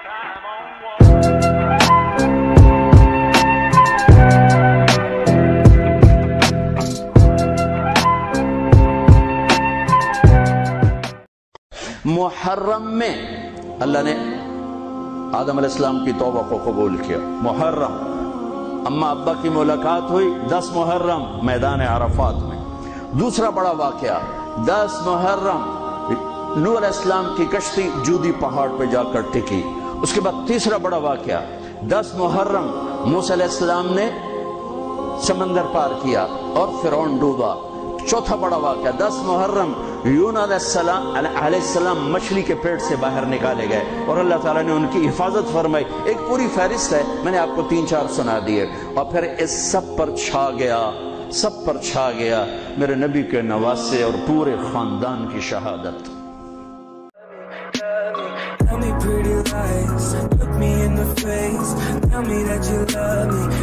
محرم میں اللہ نے آدم علیہ السلام کی توبہ کو قبول کیا. محرم اما ابا کی ملاقات ہوئی 10 محرم میدان عرفات میں. دوسرا بڑا واقعہ 10 محرم نوح علیہ السلام کی کشتی جودی پہاڑ پہ جا کر ٹکی. اس کے بعد تیسرا بڑا واقعہ 10 محرم موسیٰ علیہ السلام نے سمندر پار کیا اور فرعون ڈوبا. چوتھا بڑا واقعہ 10 محرم یونس علیہ السلام مچھلی کے پیٹ سے باہر نکالے گئے اور اللہ تعالیٰ نے ان کی حفاظت فرمائی. ایک پوری فہرست ہے, میں نے آپ کو 3-4 سنا دیے. اور پھر اس سب پر چھا گیا میرے نبی کے نواسے اور پورے خاندان کی شہادت. Tell me pretty lies, look me in the face, tell me that you love me.